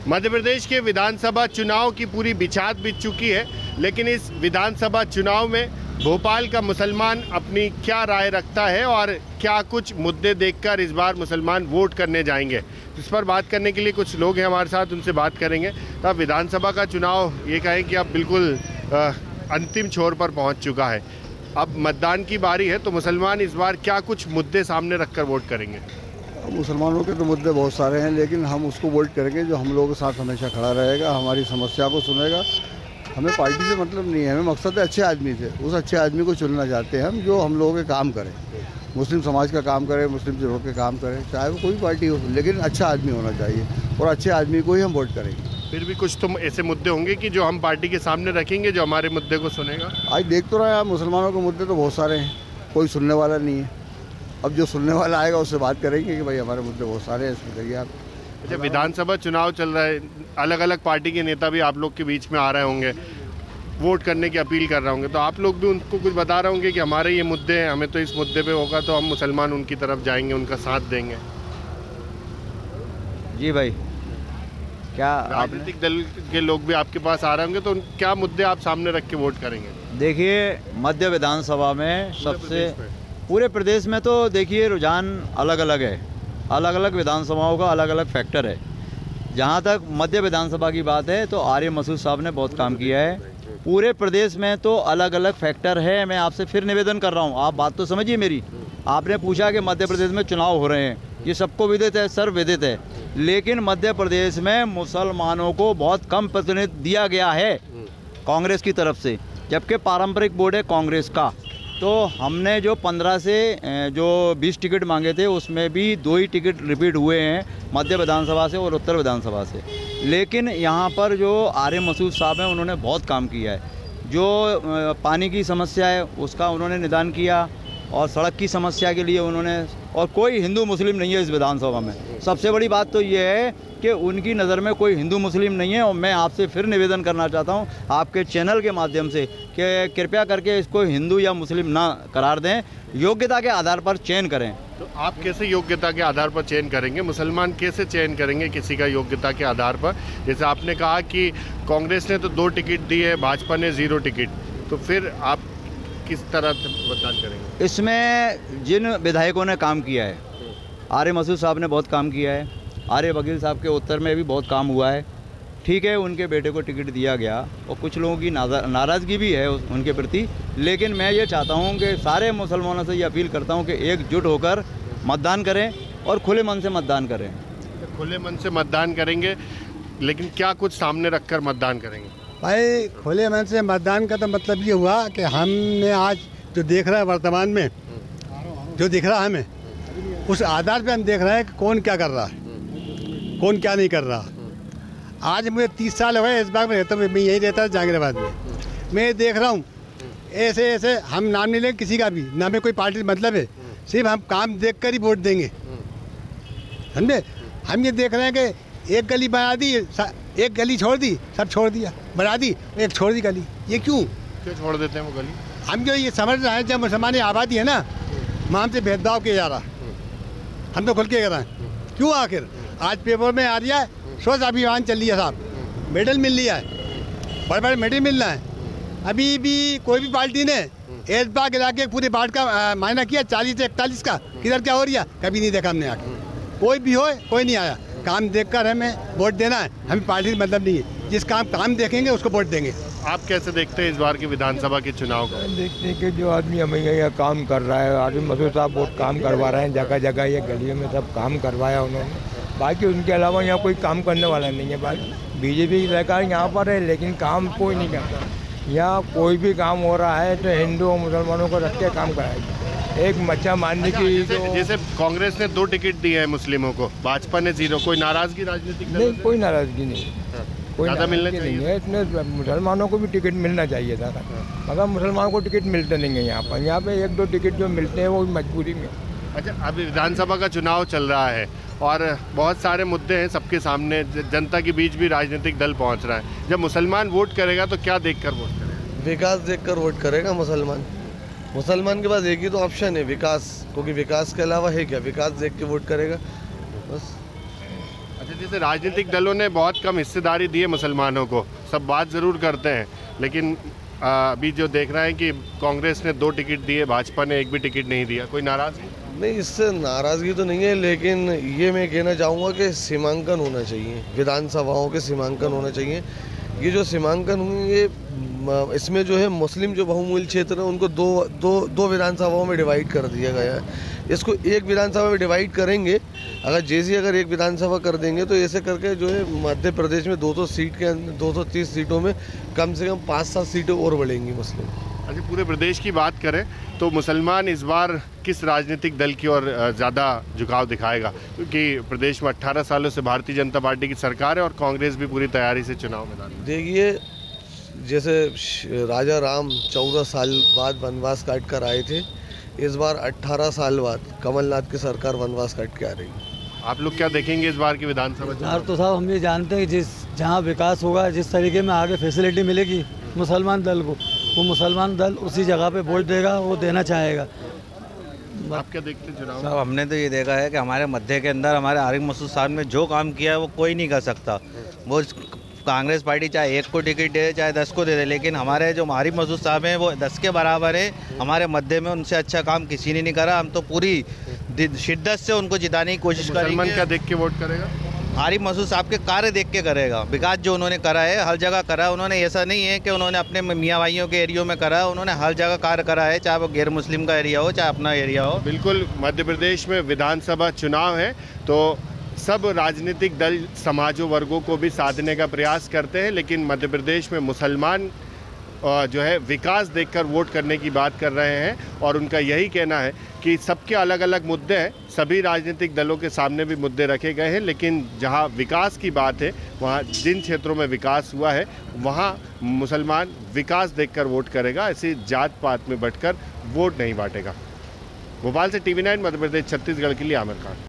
मध्य प्रदेश के विधानसभा चुनाव की पूरी बिछात बिछ चुकी है, लेकिन इस विधानसभा चुनाव में भोपाल का मुसलमान अपनी क्या राय रखता है और क्या कुछ मुद्दे देखकर इस बार मुसलमान वोट करने जाएंगे, इस पर बात करने के लिए कुछ लोग हैं हमारे साथ, उनसे बात करेंगे। तो अब विधानसभा का चुनाव ये कहें कि अब बिल्कुल अंतिम छोर पर पहुंच चुका है, अब मतदान की बारी है, तो मुसलमान इस बार क्या कुछ मुद्दे सामने रखकर वोट करेंगे? मुसलमानों के तो मुद्दे बहुत सारे हैं, लेकिन हम उसको वोट करेंगे जो हम लोगों के साथ हमेशा खड़ा रहेगा, हमारी समस्या को सुनेगा। हमें पार्टी से मतलब नहीं है, हमें मकसद है अच्छे आदमी से, उस अच्छे आदमी को चुनना चाहते हैं हम जो हम लोगों के काम करे, मुस्लिम समाज का काम करे, मुस्लिम लोगों के काम करे, चाहे वो कोई पार्टी हो, लेकिन अच्छा आदमी होना चाहिए और अच्छे आदमी को ही हम वोट करेंगे। फिर भी कुछ तो ऐसे मुद्दे होंगे कि जो हम पार्टी के सामने रखेंगे, जो हमारे मुद्दे को सुनेगा। आज देख तो रहे हैं आप, मुसलमानों के मुद्दे तो बहुत सारे हैं, कोई सुनने वाला नहीं है। अब जो सुनने वाला आएगा उससे बात करेंगे कि भाई हमारे मुद्दे बहुत सारे हैं, इसमें कहिए आप। अच्छा, विधानसभा चुनाव चल रहा है, अलग अलग पार्टी के नेता भी आप लोग के बीच में आ रहे होंगे, वोट करने की अपील कर रहे होंगे, तो आप लोग भी उनको कुछ बता रहे होंगे कि हमारे ये मुद्दे हैं, हमें तो इस मुद्दे पे होगा तो हम मुसलमान उनकी तरफ जाएंगे, उनका साथ देंगे। जी भाई, क्या राजनीतिक दल के लोग भी आपके पास आ रहे होंगे, तो क्या मुद्दे आप सामने रख के वोट करेंगे? देखिए, मध्य विधानसभा में सबसे पूरे प्रदेश में तो देखिए रुझान अलग अलग है, अलग अलग विधानसभाओं का अलग अलग फैक्टर है। जहाँ तक मध्य विधानसभा की बात है तो आर्य मसूद साहब ने बहुत काम किया है। पूरे प्रदेश में तो अलग अलग फैक्टर है। मैं आपसे फिर निवेदन कर रहा हूँ, आप बात तो समझिए मेरी। आपने पूछा कि मध्य प्रदेश में चुनाव हो रहे हैं, ये सबको विदित है, सर्वविदित है, लेकिन मध्य प्रदेश में मुसलमानों को बहुत कम प्रतिनिधित्व दिया गया है कांग्रेस की तरफ से, जबकि पारंपरिक वोट है कांग्रेस का। तो हमने जो 15 से जो 20 टिकट मांगे थे, उसमें भी 2 ही टिकट रिपीट हुए हैं, मध्य विधानसभा से और उत्तर विधानसभा से। लेकिन यहाँ पर जो आर्य मसूद साहब हैं, उन्होंने बहुत काम किया है। जो पानी की समस्या है उसका उन्होंने निदान किया, और सड़क की समस्या के लिए उन्होंने, और कोई हिंदू मुस्लिम नहीं है इस विधानसभा में। सबसे बड़ी बात तो ये है कि उनकी नज़र में कोई हिंदू मुस्लिम नहीं है। और मैं आपसे फिर निवेदन करना चाहता हूँ आपके चैनल के माध्यम से कि कृपया करके इसको हिंदू या मुस्लिम ना करार दें, योग्यता के आधार पर चयन करें। तो आप कैसे योग्यता के आधार पर चयन करेंगे? मुसलमान कैसे चयन करेंगे किसी का योग्यता के आधार पर? जैसे आपने कहा कि कांग्रेस ने तो 2 टिकट दी है, भाजपा ने 0 टिकट, तो फिर आप किस तरह मतदान करेंगे? इसमें जिन विधायकों ने काम किया है, आर्य मसूद साहब ने बहुत काम किया है, आर्य वकील साहब के उत्तर में भी बहुत काम हुआ है। ठीक है, उनके बेटे को टिकट दिया गया और कुछ लोगों की नाराज़गी भी है उनके प्रति, लेकिन मैं ये चाहता हूँ कि सारे मुसलमानों से ये अपील करता हूँ कि एकजुट होकर मतदान करें और खुले मन से मतदान करें। खुले मन से मतदान करेंगे, लेकिन क्या कुछ सामने रखकर मतदान करेंगे? भाई, खुले मन से मतदान का तो मतलब ये हुआ कि हमने आज जो देख रहा है वर्तमान में, जो दिख रहा है हमें, उस आधार पे हम देख रहे हैं कि कौन क्या कर रहा है, कौन क्या नहीं कर रहा। आज मुझे 30 साल हो गए इस बार में रहता हूँ, मैं यही रहता है जहांगीराबाद में। मैं देख रहा हूँ ऐसे ऐसे, हम नाम नहीं लेंगे किसी का भी, ना में कोई पार्टी मतलब है, सिर्फ हम काम देख कर ही वोट देंगे, समझे। हम ये देख रहे हैं कि एक गली बना दी, एक गली छोड़ दी, सब छोड़ दिया, बना दी, एक छोड़ दी गली। ये क्यों छोड़ देते हैं वो गली? हम जो ये समझ रहे हैं, जब मुसलमानी आबादी है ना, वहाँ हमसे भेदभाव किया जा रहा, हम तो खुल के कर रहे हैं। क्यों? आखिर आज पेपर में आ रहा है, स्वच्छ अभियान चल रही है साहब, मेडल मिल लिया है, बड़े बड़े मेडल मिल रहा है। अभी भी कोई भी पार्टी ने ऐशबाग इलाके पूरे बाढ़ का मायना किया 40 से 41 का, किधर क्या हो रही है कभी नहीं देखा हमने। आके कोई भी हो, कोई नहीं आया। काम देखकर हमें वोट देना है, हमें पार्टी से मतलब नहीं है, जिस काम देखेंगे उसको वोट देंगे। आप कैसे देखते हैं इस बार के विधानसभा के चुनाव को? देखते हैं कि जो आदमी हमें यहाँ काम कर रहा है, आर्य मसूद साहब बहुत काम करवा रहे हैं, जगह जगह ये गलियों में सब काम करवाया उन्होंने। बाकी उनके अलावा यहाँ कोई काम करने वाला नहीं है। भाई, बीजेपी की सरकार यहाँ पर है, लेकिन काम कोई नहीं करता। यहाँ कोई भी काम हो रहा है तो हिंदू और मुसलमानों को रख के काम कराएगा। एक मच्छा मारने की जैसे कांग्रेस ने 2 टिकट दिए हैं मुस्लिमों को, भाजपा ने 0, कोई नाराजगी राजनीतिक नहीं? कोई नाराजगी नहीं, कोई नाराजगी नहीं है। इतने मुसलमानों को भी टिकट मिलना चाहिए था, मगर मुसलमानों को टिकट मिलते नहीं है यहाँ पर। यहाँ पे 1-2 टिकट जो मिलते हैं वो मजबूरी में। अच्छा, अभी विधानसभा का चुनाव चल रहा है और बहुत सारे मुद्दे हैं सबके सामने, जनता के बीच भी राजनीतिक दल पहुँच रहा है। जब मुसलमान वोट करेगा तो क्या देख कर वोट करेगा? विकास देख कर वोट करेगा मुसलमान के पास एक ही तो ऑप्शन है, विकास, क्योंकि विकास के अलावा है क्या? विकास देख के वोट करेगा बस। अच्छा, जैसे राजनीतिक दलों ने बहुत कम हिस्सेदारी दी है मुसलमानों को, सब बात ज़रूर करते हैं, लेकिन अभी जो देख रहे हैं कि कांग्रेस ने 2 टिकट दिए, भाजपा ने 1 भी टिकट नहीं दिया, कोई नाराज़गी? नहीं, इससे नाराज़गी तो नहीं है, लेकिन ये मैं कहना चाहूँगा कि सीमांकन होना चाहिए, विधानसभाओं के सीमांकन होना चाहिए। ये जो सीमांकन होंगे, इसमें जो है मुस्लिम जो बहुमूल्य क्षेत्र है उनको दो विधानसभाओं में डिवाइड कर दिया गया है। इसको एक विधानसभा में डिवाइड करेंगे, अगर एक विधानसभा कर देंगे तो ऐसे करके जो है मध्य प्रदेश में 230 सीटों में कम से कम 5-7 सीटें और बढ़ेंगी मुस्लिम। अच्छा, पूरे प्रदेश की बात करें तो मुसलमान इस बार किस राजनीतिक दल की ओर ज़्यादा झुकाव दिखाएगा? क्योंकि प्रदेश में 18 सालों से भारतीय जनता पार्टी की सरकार है और कांग्रेस भी पूरी तैयारी से चुनाव मैदान में। देखिए, जैसे राजा राम 14 साल बाद वनवास काट कर आए थे, इस बार 18 साल बाद कमलनाथ की सरकार वनवास काट के आ रही है। आप लोग क्या देखेंगे इस बार की विधानसभा चुनाव? तो साहब हम ये जानते हैं कि जहाँ विकास होगा, जिस तरीके में आगे फैसिलिटी मिलेगी मुसलमान दल को, वो मुसलमान दल उसी जगह पे वोट देगा, वो देना चाहेगा। आप क्या देखते हैं चुनाव? साहब हमने तो ये देखा है कि हमारे मध्य के अंदर हमारे आरिफ मसूद साहब ने जो काम किया है वो कोई नहीं कर सकता। वो कांग्रेस पार्टी चाहे 1 को टिकट दे चाहे 10 को दे दे, लेकिन हमारे जो आरिफ मसूद साहब हैं वो 10 के बराबर है हमारे मध्य में। उनसे अच्छा काम किसी ने नहीं करा। हम तो पूरी शिद्दत से उनको जिताने की कोशिश करेंगे। मुसलमान क्या देख के वोट करेगा? आरिफ मसूद साहब के कार्य देख के करेगा। विकास जो उन्होंने करा है हर जगह करा है उन्होंने। ऐसा नहीं है कि उन्होंने अपने मियाँ भाइयों के एरियो में करा है, उन्होंने हर जगह कार्य करा है, चाहे वो गैर मुस्लिम का एरिया हो चाहे अपना एरिया हो। बिल्कुल, मध्य प्रदेश में विधानसभा चुनाव है तो सब राजनीतिक दल समाजों वर्गों को भी साधने का प्रयास करते हैं, लेकिन मध्य प्रदेश में मुसलमान जो है विकास देखकर वोट करने की बात कर रहे हैं और उनका यही कहना है कि सबके अलग अलग मुद्दे हैं, सभी राजनीतिक दलों के सामने भी मुद्दे रखे गए हैं, लेकिन जहां विकास की बात है, वहां जिन क्षेत्रों में विकास हुआ है वहां मुसलमान विकास देखकर वोट करेगा, ऐसी जात पात में बंटकर वोट नहीं बांटेगा। भोपाल से TV9 मध्य प्रदेश छत्तीसगढ़ के लिए आमिर खान।